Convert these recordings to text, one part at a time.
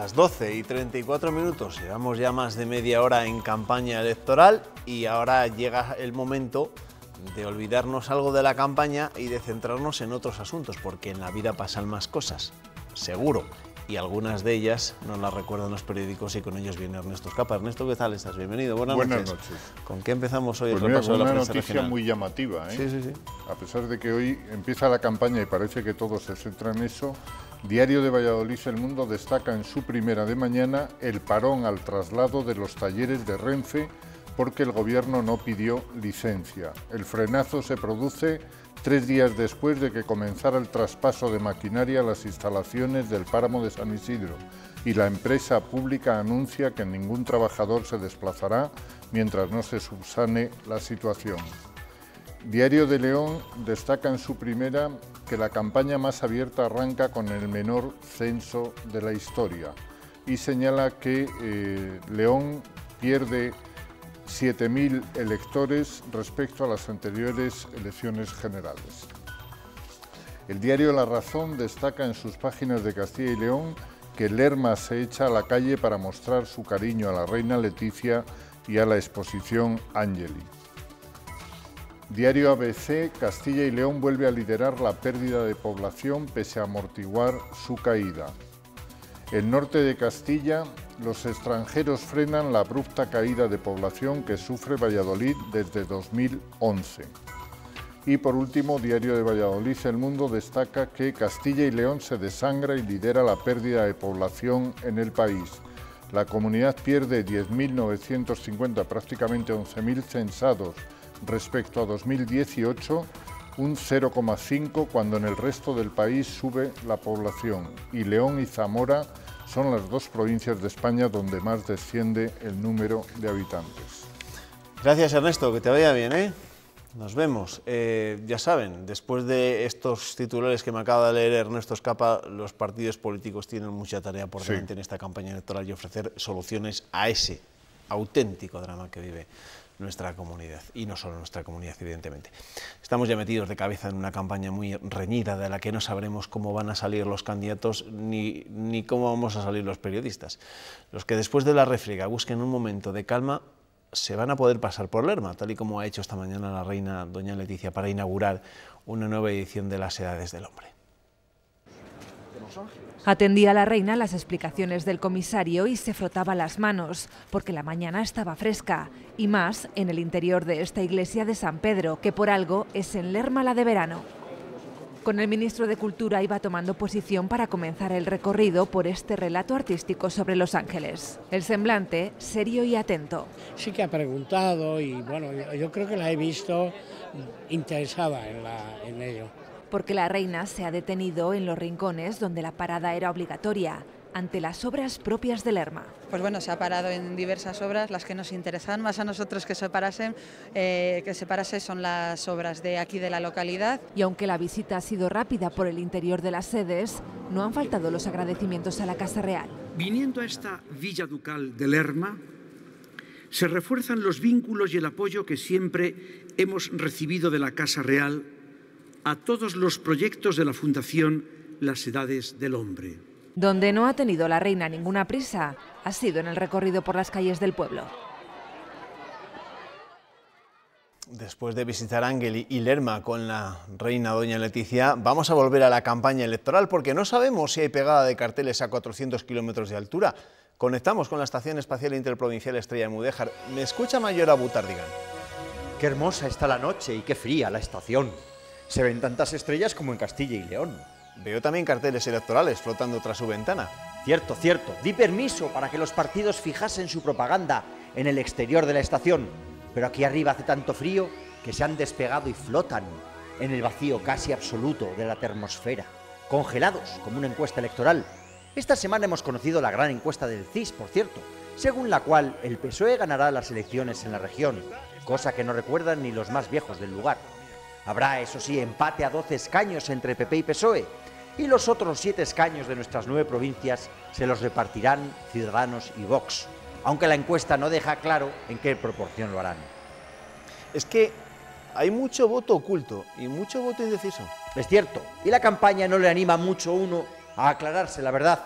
Las 12:34, llevamos ya más de media hora en campaña electoral y ahora llega el momento de olvidarnos algo de la campaña y de centrarnos en otros asuntos, porque en la vida pasan más cosas, seguro, y algunas de ellas nos las recuerdan los periódicos y con ellos viene Ernesto Escapa. Ernesto, ¿qué tal estás? Bienvenido, buenas noches. ¿Con qué empezamos hoy el repaso de la prensa regional? Una noticia muy llamativa, ¿eh? Sí. A pesar de que hoy empieza la campaña y parece que todo se centra en eso, Diario de Valladolid El Mundo destaca en su primera de mañana el parón al traslado de los talleres de Renfe porque el gobierno no pidió licencia. El frenazo se produce 3 días después de que comenzara el traspaso de maquinaria a las instalaciones del páramo de San Isidro y la empresa pública anuncia que ningún trabajador se desplazará mientras no se subsane la situación. Diario de León destaca en su primera que la campaña más abierta arranca con el menor censo de la historia y señala que León pierde 7.000 electores respecto a las anteriores elecciones generales. El diario La Razón destaca en sus páginas de Castilla y León que Lerma se echa a la calle para mostrar su cariño a la reina Leticia y a la exposición Angeli. Diario ABC, Castilla y León vuelve a liderar la pérdida de población pese a amortiguar su caída. El norte de Castilla, los extranjeros frenan la abrupta caída de población que sufre Valladolid desde 2011. Y por último, Diario de Valladolid El Mundo destaca que Castilla y León se desangra y lidera la pérdida de población en el país. La comunidad pierde 10.950, prácticamente 11.000 censados respecto a 2018, un 0,5 cuando en el resto del país sube la población. Y León y Zamora son las 2 provincias de España donde más desciende el número de habitantes. Gracias, Ernesto, que te vaya bien, ¿eh? Nos vemos. Ya saben, después de estos titulares que me acaba de leer Ernesto Escapa, los partidos políticos tienen mucha tarea por delante en esta campaña electoral y ofrecer soluciones a ese auténtico drama que vive nuestra comunidad, y no solo nuestra comunidad, evidentemente. Estamos ya metidos de cabeza en una campaña muy reñida de la que no sabremos cómo van a salir los candidatos ni cómo vamos a salir los periodistas. Los que después de la refriega busquen un momento de calma se van a poder pasar por Lerma, tal y como ha hecho esta mañana la reina doña Leticia para inaugurar una nueva edición de las Edades del Hombre. Atendía la reina las explicaciones del comisario y se frotaba las manos, porque la mañana estaba fresca, y más en el interior de esta iglesia de San Pedro, que por algo es en Lerma la de verano. Con el ministro de Cultura iba tomando posición para comenzar el recorrido por este relato artístico sobre Los Ángeles. El semblante serio y atento. Sí que ha preguntado y bueno, yo creo que la he visto interesada en ello. Porque la reina se ha detenido en los rincones donde la parada era obligatoria, ante las obras propias de Lerma. Pues bueno, se ha parado en diversas obras, las que nos interesan más a nosotros que se parase son las obras de aquí de la localidad. Y aunque la visita ha sido rápida por el interior de las sedes, no han faltado los agradecimientos a la Casa Real. Viniendo a esta Villa Ducal de Lerma, se refuerzan los vínculos y el apoyo que siempre hemos recibido de la Casa Real a todos los proyectos de la Fundación Las Edades del Hombre. Donde no ha tenido la reina ninguna prisa ha sido en el recorrido por las calles del pueblo. Después de visitar Ángel y Lerma con la reina doña Leticia, vamos a volver a la campaña electoral porque no sabemos si hay pegada de carteles a 400 kilómetros de altura. Conectamos con la Estación Espacial Interprovincial Estrella de Mudéjar. ¿Me escucha Mayora Butardigan? Qué hermosa está la noche y qué fría la estación. Se ven tantas estrellas como en Castilla y León. Veo también carteles electorales flotando tras su ventana. Cierto, cierto. Di permiso para que los partidos fijasen su propaganda en el exterior de la estación. Pero aquí arriba hace tanto frío que se han despegado y flotan en el vacío casi absoluto de la termosfera. Congelados, como una encuesta electoral. Esta semana hemos conocido la gran encuesta del CIS, por cierto, según la cual el PSOE ganará las elecciones en la región, cosa que no recuerdan ni los más viejos del lugar. Habrá, eso sí, empate a 12 escaños entre PP y PSOE, y los otros 7 escaños de nuestras 9 provincias se los repartirán Ciudadanos y Vox, aunque la encuesta no deja claro en qué proporción lo harán. Es que hay mucho voto oculto y mucho voto indeciso. Es cierto, y la campaña no le anima mucho a uno a aclararse la verdad,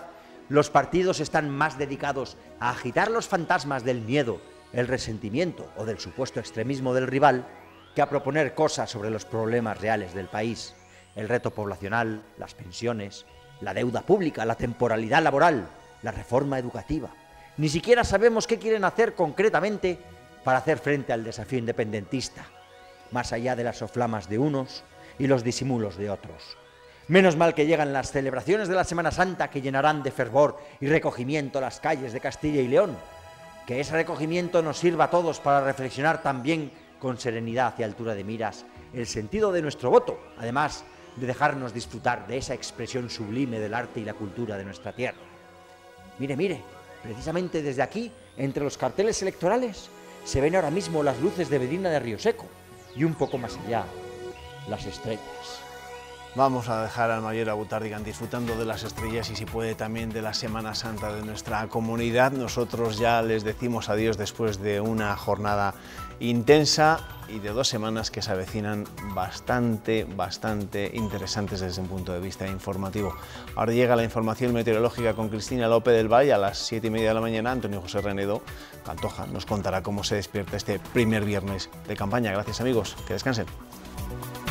Los partidos están más dedicados a agitar los fantasmas del miedo, el resentimiento o del supuesto extremismo del rival que a proponer cosas sobre los problemas reales del país, el reto poblacional, las pensiones, la deuda pública, la temporalidad laboral, la reforma educativa. Ni siquiera sabemos qué quieren hacer concretamente para hacer frente al desafío independentista, más allá de las soflamas de unos y los disimulos de otros. Menos mal que llegan las celebraciones de la Semana Santa que llenarán de fervor y recogimiento las calles de Castilla y León. Que ese recogimiento nos sirva a todos para reflexionar también con serenidad y altura de miras el sentido de nuestro voto, además de dejarnos disfrutar de esa expresión sublime del arte y la cultura de nuestra tierra. Mire, mire, precisamente desde aquí, entre los carteles electorales, se ven ahora mismo las luces de Medina de Río Seco y un poco más allá, las estrellas. Vamos a dejar al mayor Abutardigan disfrutando de las estrellas y si puede también de la Semana Santa de nuestra comunidad. Nosotros ya les decimos adiós después de una jornada intensa y de 2 semanas que se avecinan bastante interesantes desde un punto de vista informativo. Ahora llega la información meteorológica con Cristina López del Valle a las 7:30 de la mañana. Antonio José Renedo Pantoja nos contará cómo se despierta este primer viernes de campaña. Gracias amigos, que descansen.